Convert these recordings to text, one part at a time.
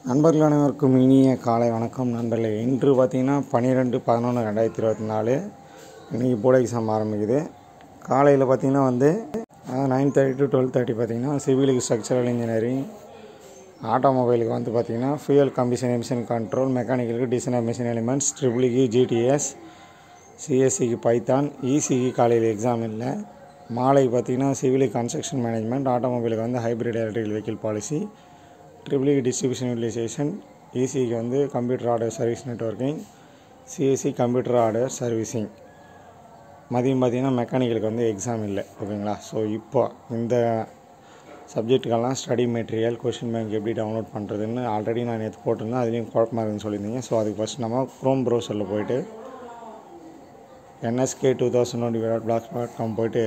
நண்பர்கள் அனைவருக்கும் இனிய காலை வணக்கம் நண்பர்களே. இன்று பார்த்திங்கன்னா 12/11/2024 இன்றைக்கி போர்டு எக்ஸாம் ஆரம்பிக்குது. காலையில் பார்த்திங்கன்னா 9:30 to 12:30 பார்த்திங்கன்னா சிவிலுக்கு ஸ்ட்ரக்சரல் இன்ஜினியரிங், ஆட்டோமொபைலுக்கு பார்த்திங்கன்னா ஃபியூயல் கம்பஷன் எமிஷன் கண்ட்ரோல், மெக்கானிக்கலுக்கு டிசைன் ஆஃப் மிஷின் எலிமெண்ட்ஸ், ட்ரிபிளுக்கு ஜிடிஎஸ், சிஎஸ்சிக்கு பைத்தான், இசிக்கு காலையில் எக்ஸாம் இல்லை. மாலை பார்த்திங்கன்னா சிவிலுக்கு கன்ஸ்ட்ரக்ஷன் மேனேஜ்மெண்ட், ஆட்டோமொபைலுக்கு ஹைப்ரிட் எலக்ட்ரிக்கல் வெஹிக்கிள் பாலிசி, ட்ரிபிளுக்கு டிஸ்ட்ரிபியூஷன் யூட்டிலைசேஷன், இசிக்கு computer order service networking, CSC computer order servicing. மதியம் பார்த்திங்கன்னா மெக்கானிக்கலுக்கு எக்ஸாம் இல்லை. ஓகேங்களா? ஸோ இப்போ இந்த சப்ஜெக்ட்டுக்கெல்லாம் ஸ்டடி மெட்டீரியல், கொஷின் பேங்க் எப்படி டவுன்லோட் பண்ணுறதுன்னு ஆல்ரெடி நான் நேற்று போட்டிருந்தேன். அதுலேயும் குழப்பமாக இருக்குன்னு சொல்லியிருந்தீங்க. ஸோ அதுக்கு ஃபஸ்ட் நம்ம க்ரோம் ப்ரௌசரில் போய்ட்டு nsk2025.blogspot.com போய்ட்டு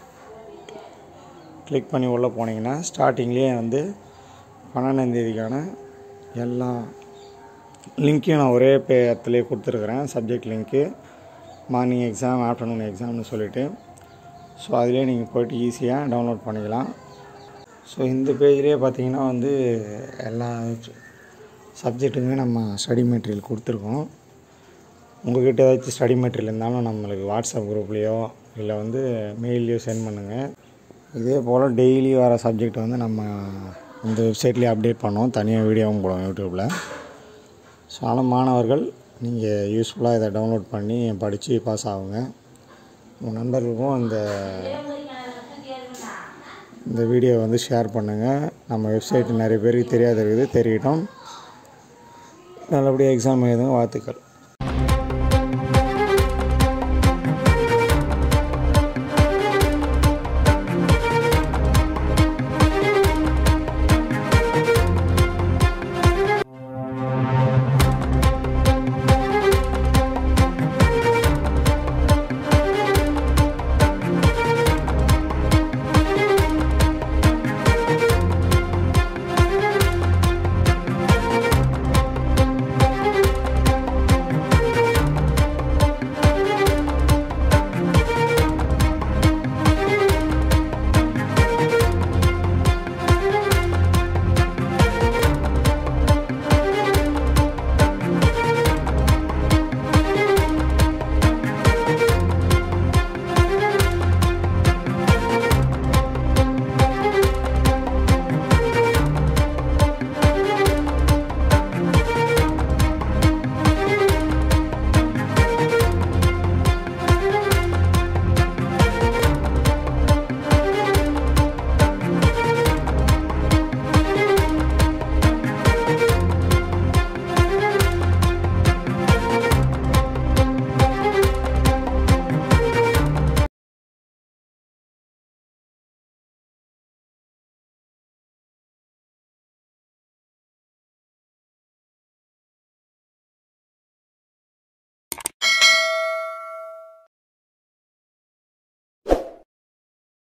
கிளிக் பண்ணி உள்ளே போனீங்கன்னா ஸ்டார்டிங்லேயே 12ஆம் தேதிக்கான எல்லா லிங்க்கையும் நான் ஒரே இடத்துலேயே கொடுத்துருக்குறேன். சப்ஜெக்ட் லிங்க்கு, மார்னிங் எக்ஸாம், ஆஃப்டர்நூன் எக்ஸாம்னு சொல்லிவிட்டு. ஸோ அதிலே நீங்கள் போய்ட்டு ஈஸியாக டவுன்லோட் பண்ணிக்கலாம். ஸோ இந்த பேஜ்லேயே பார்த்தீங்கன்னா எல்லா சப்ஜெக்ட்டுக்குமே நம்ம ஸ்டடி மெட்டீரியல் கொடுத்துருக்கோம். உங்கள்கிட்ட ஏதாச்சும் ஸ்டடி மெட்டீரியல் இருந்தாலும் நம்மளுக்கு வாட்ஸ்அப் குரூப்லேயோ இல்லை மெயிலையோ சென்ட் பண்ணுங்கள். இதே போல் டெய்லி வர சப்ஜெக்ட் நம்ம இந்த வெப்சைட்லேயே அப்டேட் பண்ணுவோம். தனியாக வீடியோவும் போடுவோம் யூடியூப்பில். ஸோ ஆனால் மாணவர்கள் நீங்கள் யூஸ்ஃபுல்லாக இதை டவுன்லோட் பண்ணி படித்து பாஸ் ஆகுங்க. உங்கள் நண்பர்களுக்கும் இந்த வீடியோ ஷேர் பண்ணுங்கள். நம்ம வெப்சைட் நிறைய பேருக்கு தெரியாது இருக்குது, தெரியட்டும். நல்லபடியாக எக்ஸாம் எழுதுங்க. வாழ்த்துக்கள்.